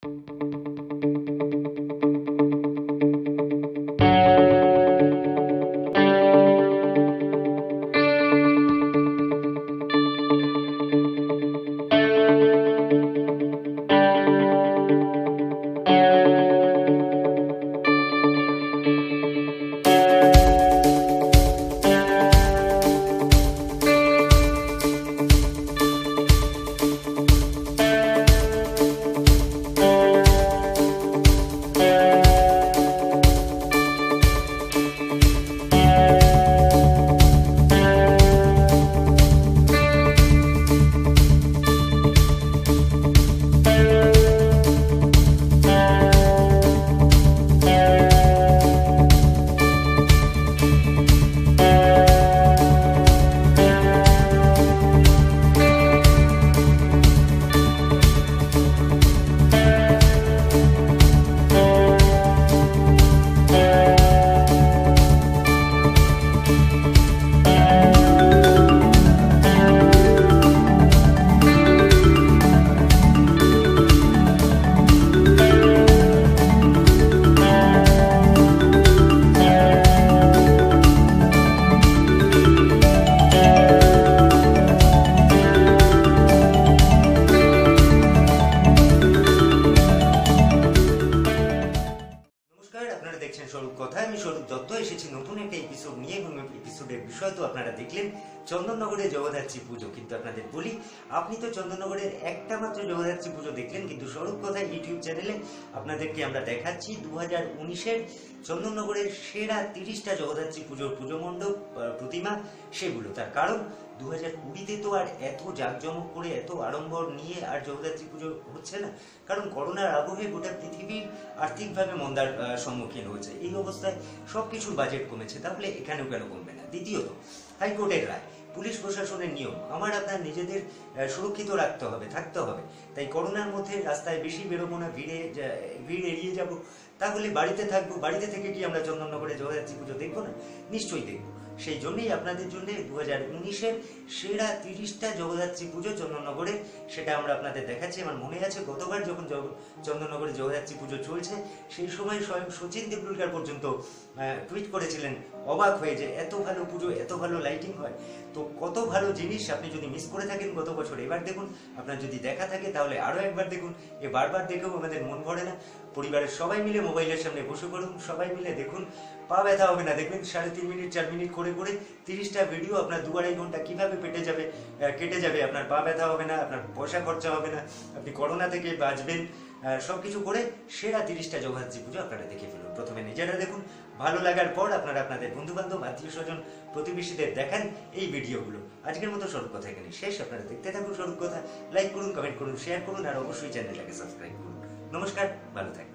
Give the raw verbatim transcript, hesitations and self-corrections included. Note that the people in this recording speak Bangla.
দেখছেন স্বরূপ কথা। আমি স্বরূপ দত্ত এসেছি নতুন একটা এপিসোড নিয়ে, এবং এপিসোডের বিষয় তো আপনারা দেখলেন চন্দননগরে জগদ্ধাত্রী পুজো। কিন্তু আপনাদের বলি, আপনি তো চন্দননগরের একটা মাত্র জগদ্ধাত্রী পুজো দেখলেন, কিন্তু স্বরূপ কথা ইউটিউব চ্যানেলে আপনাদেরকে আমরা দেখাচ্ছি দু হাজার উনিশের চন্দননগরের সেরা তিরিশটা জগদ্ধাত্রী পুজোর পুজো মণ্ডপ প্রতিমা সেগুলো। তার কারণ দু হাজার কুড়িতে তো আর এত জাঁকজমক করে এত আড়ম্বর নিয়ে আর জগদ্ধাত্রী পুজো হচ্ছে না, কারণ করোনার আবহে গোটা পৃথিবীর আর্থিকভাবে মন্দার সম্মুখীন হয়েছে। এই অবস্থায় সবকিছুর বাজেট কমেছে, তাহলে এখানেও কেন কমবে না? দ্বিতীয়ত হাইকোর্টের রায়, পুলিশ প্রশাসনের নিয়ম, আমার আপনার নিজেদের সুরক্ষিত রাখতে হবে, থাকতে হবে। তাই করোনার মধ্যে রাস্তায় বেশি বেরোবো না, ভিড়ে ভিড় এড়িয়ে যাব, তাহলে বাড়িতে থাকবো। বাড়িতে থেকে কি আমরা চন্দননগরে জগদ্ধাত্রী পুজো দেখবো না? নিশ্চয়ই দেখবো। সেই জন্যই আপনাদের জন্য দু হাজার উনিশের সেরা তিরিশটা জগদ্ধাত্রী পুজো চন্দননগরে, সেটা আমরা আপনাদের দেখাচ্ছি। আমার মনে আছে গতবার যখন চন্দননগরে জগদ্ধাত্রী পুজো চলছে, সেই সময় স্বয়ং শচীন দেবলুরকার পর্যন্ত টুইট করেছিলেন অবাক হয়ে, যে এত ভালো পুজো, এত ভালো লাইটিং হয়। তো কত ভালো জিনিস আপনি যদি মিস করে থাকেন গত বছর, এবার দেখুন। আপনার যদি দেখা থাকে তাহলে আরো একবার দেখুন। এ বারবার দেখেও আমাদের মন ভরে না। পরিবারের সবাই মিলে মোবাইলের সামনে বসে পড়ুন, সবাই মিলে দেখুন, পা ব্যথা হবে না। দেখবেন সাড়ে তিন মিনিট চার মিনিট করে করে তিরিশটা ভিডিও আপনার দু আড়াই ঘন্টা কিভাবে পেটে যাবে, কেটে যাবে। আপনার পা ব্যথা হবে না, আপনার পয়সা খরচা হবে না, আপনি করোনা থেকে বাঁচবেন। সবকিছু করে সেরা তিরিশটা জগদ্ধাত্রী পুজো আপনারা দেখে ফেলুন। প্রথমে নিজেরা দেখুন, ভালো লাগার পর আপনারা আপনাদের বন্ধু বান্ধব, আত্মীয় স্বজন, প্রতিবেশীদের দেখান এই ভিডিওগুলো। আজকের মতো স্বরূপ কথা এখানে শেষ। আপনারা দেখতে থাকুন স্বরূপ কথা, লাইক করুন, কমেন্ট করুন, শেয়ার করুন, আর অবশ্যই চ্যানেলটাকে সাবস্ক্রাইব করুন। নমস্কার, ভালো থাকবেন।